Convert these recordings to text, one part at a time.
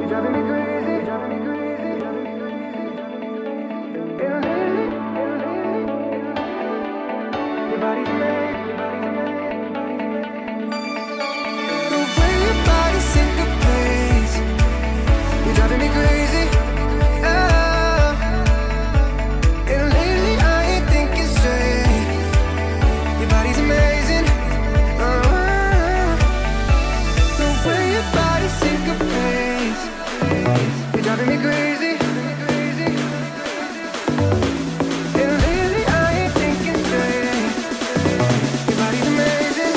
driving me crazy, you're driving me crazy, you're driving me crazy. And lately, your body's made, your body's made, your body's made. The way your body syncopates, you're driving me crazy. Oh. And lately I ain't thinking straight. Your body's amazing. The way your body syncopates, you're driving me crazy. And lately I ain't thinking straight. Your body's amazing.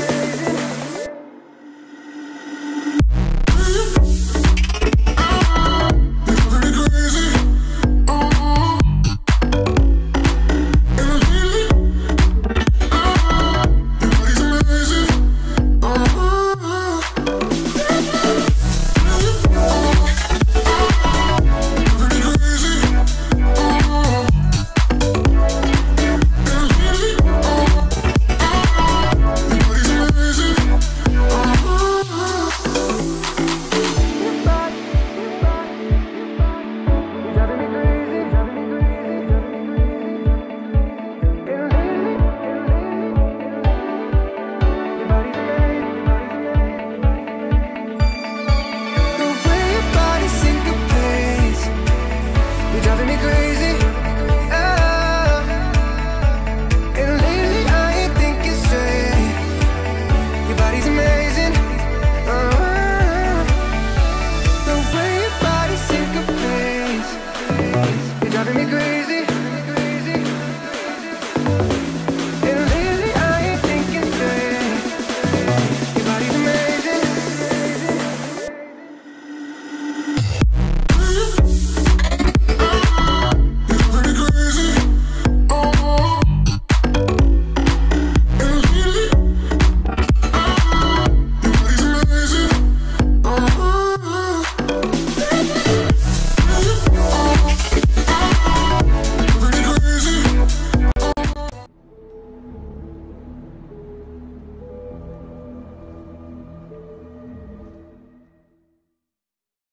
Driving me crazy, oh. And lately I ain't thinking straight. Your body's amazing, the way your body syncopates, you're driving me crazy.